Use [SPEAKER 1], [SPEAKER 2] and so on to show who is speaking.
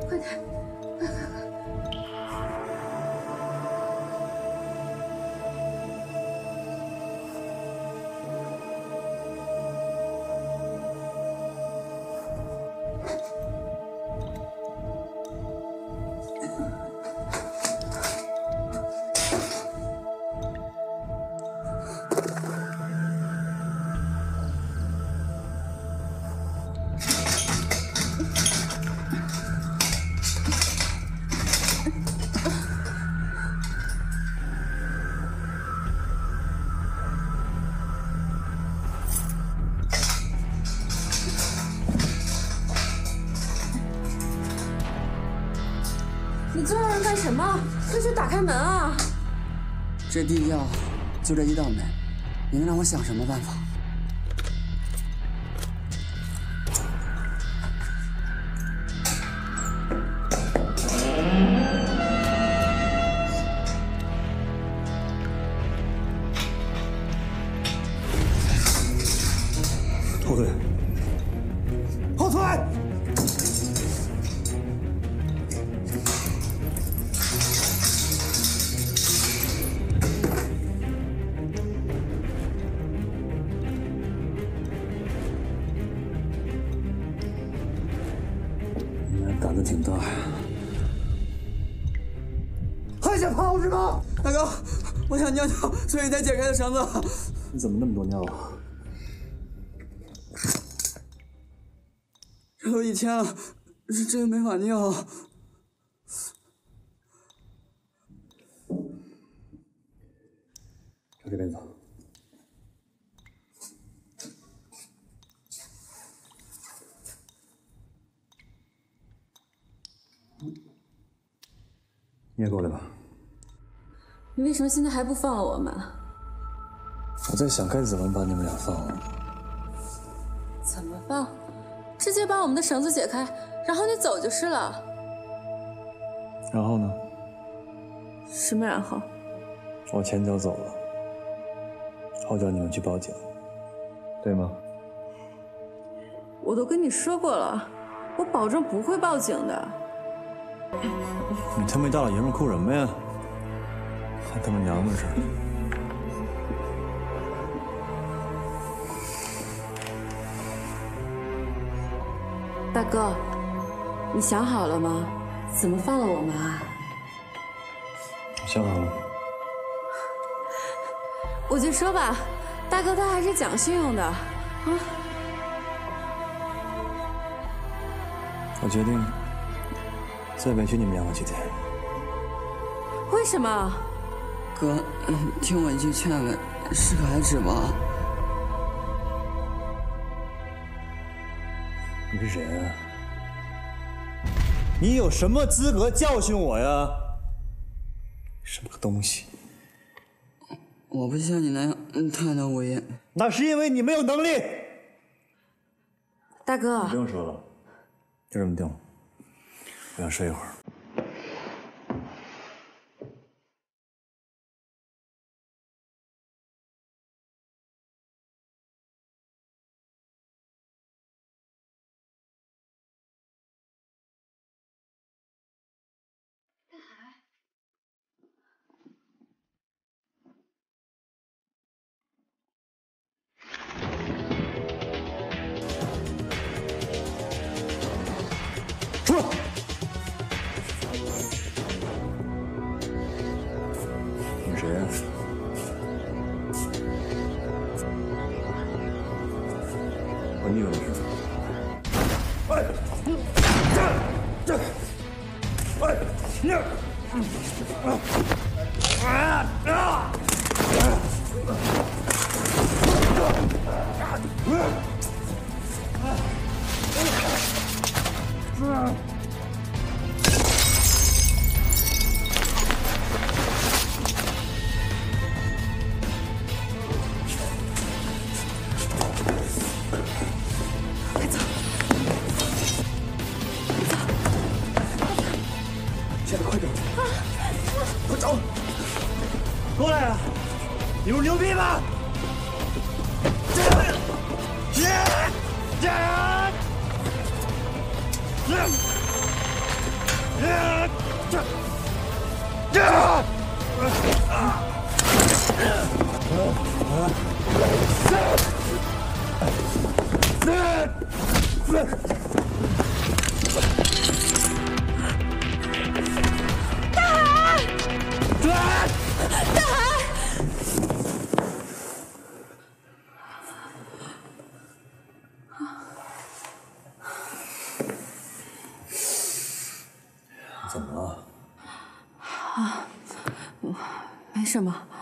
[SPEAKER 1] 快点，快！你这让人干什么？快去打开门啊！
[SPEAKER 2] 这地窖就这一道门，你能让我想什么办法？
[SPEAKER 3] 后退！后退！
[SPEAKER 2] 你们胆子挺大呀！
[SPEAKER 3] 还想跑是吗？
[SPEAKER 2] 大哥，我想尿尿，所以才解开的绳子。
[SPEAKER 3] 你怎么那么多尿啊？
[SPEAKER 2] 这都1天了，是真没法尿。
[SPEAKER 3] 朝这边走。你也过来吧。
[SPEAKER 1] 你为什么现在还不放了我们？
[SPEAKER 3] 我在想该怎么把你们俩放了。
[SPEAKER 1] 怎么放？直接把我们的绳子解开，然后你走就是了。
[SPEAKER 3] 然后呢？
[SPEAKER 1] 什么然后？
[SPEAKER 3] 我前脚走了，后脚你们去报警，对吗？
[SPEAKER 1] 我都跟你说过了，我保证不会报警的。
[SPEAKER 3] 你他妈大老爷们哭什么呀？还他妈娘们似的。
[SPEAKER 1] 大哥，你想好了吗？怎么放了我们啊？
[SPEAKER 3] 想好了。
[SPEAKER 1] 我就说吧，大哥他还是讲信用的啊。
[SPEAKER 3] 我决定再委屈你们两个几天。
[SPEAKER 1] 为什么？
[SPEAKER 2] 哥，听我一句劝慰，适可而止吧。
[SPEAKER 3] 你是谁啊？你有什么资格教训我呀？什么个东西！
[SPEAKER 2] 我不像你那样贪得无厌。
[SPEAKER 3] 那是因为你没有能力。
[SPEAKER 1] 大哥，
[SPEAKER 3] 不用说了，就这么定了。我想睡一会儿。出来！你是谁呀？我腻了是吧？哎，现在快点！快找！过来啊！你不是牛逼吗？
[SPEAKER 2] 怎么了？
[SPEAKER 1] 没什么。